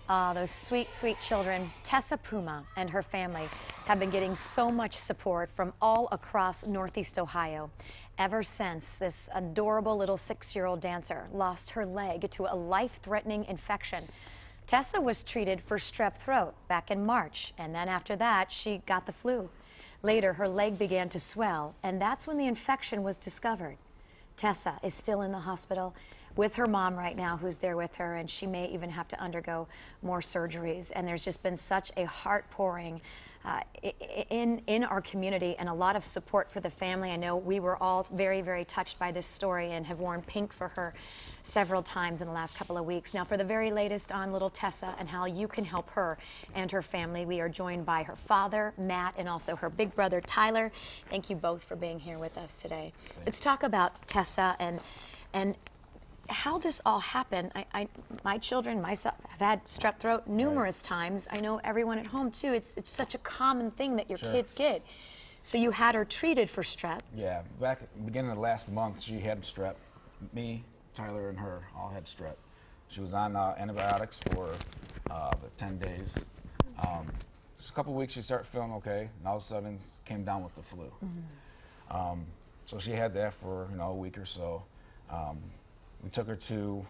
Those sweet, sweet children. Tessa Puma and her family have been getting so much support from all across Northeast Ohio ever since this adorable little 6-year-old dancer lost her leg to a life-threatening infection. Tessa was treated for strep throat back in March, and then after that, she got the flu. Later, her leg began to swell, and that's when the infection was discovered. Tessa is still in the hospital with her mom right now, who's there with her, and she may even have to undergo more surgeries. And there's just been such a heart pouring in our community and a lot of support for the family. I know we were all very, very touched by this story and have worn pink for her several times in the last couple of weeks. Now, for the very latest on little Tessa and how you can help her and her family, we are joined by her father, Matt, and also her big brother, Tyler. Thank you both for being here with us today. Let's talk about Tessa and how this all happened. My children, myself, have had strep throat numerous times. I know everyone at home too. It's such a common thing that your kids get. So you had her treated for strep. Yeah, back at the beginning of last month, she had strep. Me, Tyler, and her all had strep. She was on antibiotics for 10 days. Just a couple weeks, she started feeling okay, and all of a sudden came down with the flu. So she had that for a week or so. We took her to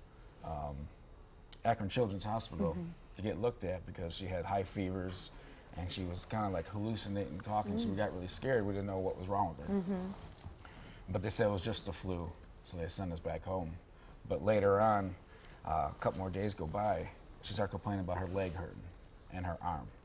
Akron Children's Hospital to get looked at because she had high fevers and she was kind of like hallucinating, talking, so we got really scared. We didn't know what was wrong with her. But they said it was just the flu, so they sent us back home. But later on, a couple more days go by, she started complaining about her leg hurting and her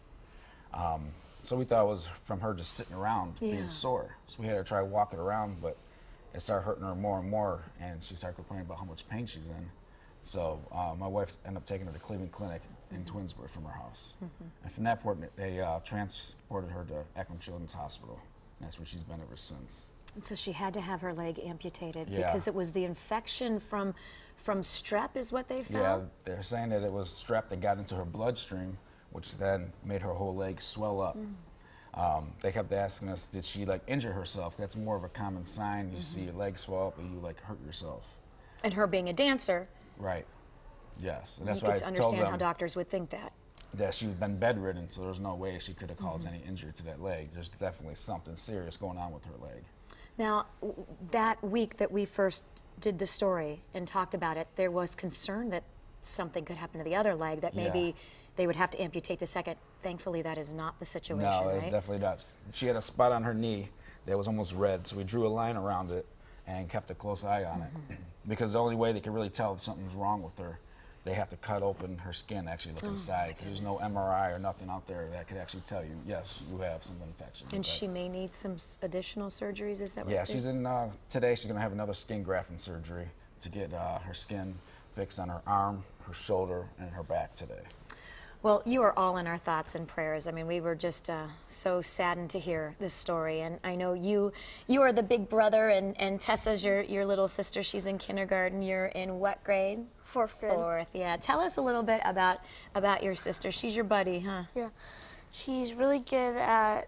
arm. So we thought it was from her just sitting around being sore. So we had her try walking around, but it started hurting her more and more, and she started complaining about how much pain she's in. So my wife ended up taking her to Cleveland Clinic in Twinsburg from her house. And from that point, they transported her to Akron Children's Hospital, and that's where she's been ever since. And so she had to have her leg amputated because it was the infection from strep is what they found? Yeah, they're saying that it was strep that got into her bloodstream, which then made her whole leg swell up. They kept asking us, did she injure herself? That's more of a common sign. You see your leg swell up and you hurt yourself. And her being a dancer. Right. Yes. And that's you why could understand how doctors would think that. That she'd been bedridden, so there's no way she could have caused any injury to that leg. There's definitely something serious going on with her leg. Now, that week that we first did the story and talked about it, there was concern that something could happen to the other leg, that maybe they would have to amputate the second. Thankfully, that is not the situation, No, that's definitely not. She had a spot on her knee that was almost red, so we drew a line around it and kept a close eye on it. Because the only way they could really tell if something's wrong with her, they have to cut open her skin, actually look inside. There's no MRI or nothing out there that could actually tell you, yes, you have some infection. And she may need some additional surgeries, is that what Yeah, she's in, today she's gonna have another skin grafting surgery to get her skin fixed on her arm, her shoulder, and her back today. Well, you are all in our thoughts and prayers. I mean, we were just so saddened to hear this story. And I know you are the big brother, and Tessa's your little sister. She's in kindergarten. You're in what grade? Fourth grade. Fourth, yeah. Tell us a little bit about your sister. She's your buddy, huh? Yeah. She's really good at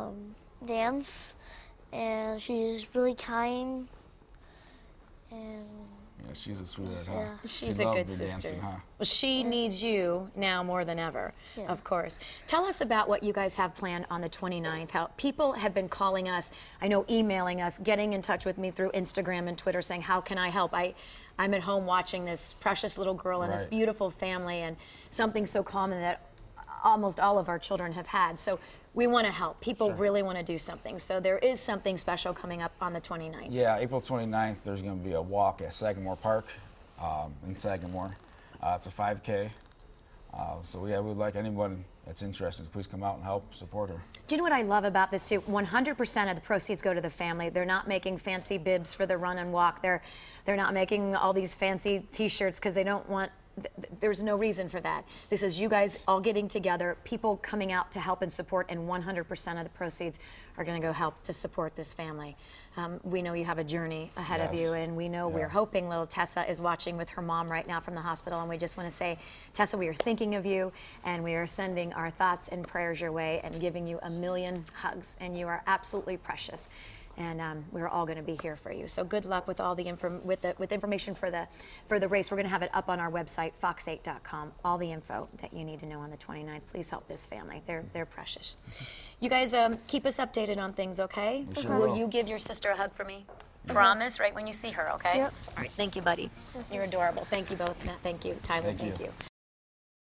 dance, and she's really kind, and yeah, she's a sweetheart, huh? Yeah. She's a good sister. Dancing, huh? Well, she needs you now more than ever, of course. Tell us about what you guys have planned on the 29th. How people have been calling us, I know, emailing us, getting in touch with me through Instagram and Twitter saying, how can I help? I'm at home watching this precious little girl and this beautiful family and something so common that almost all of our children have had. So we want to help. People really want to do something. So there is something special coming up on the 29th. Yeah, April 29th, there's going to be a walk at Sagamore Park in Sagamore. It's a 5K. So yeah, we'd like anyone that's interested to please come out and help support her. Do you know what I love about this too? 100% of the proceeds go to the family. They're not making fancy bibs for the run and walk. They're not making all these fancy T-shirts because they don't want. There's no reason for that. This is you guys all getting together, people coming out to help and support, and 100% of the proceeds are going to go help to support this family. We know you have a journey ahead of you, and we know we're hoping little Tessa is watching with her mom right now from the hospital, and we just want to say, Tessa, we are thinking of you, and we are sending our thoughts and prayers your way and giving you a million hugs, and you are absolutely precious. and we're all going to be here for you. So good luck with all the with information for the race. We're going to have it up on our website, fox8.com. All the info that you need to know on the 29th. Please help this family. They're precious. You guys keep us updated on things, okay? We sure Will will. you give your sister a hug for me? Promise, right when you see her, okay? Yep. All right. Thank you, buddy. You're adorable. Thank you both. Matt, thank you. Tyler, Thank you. thank you.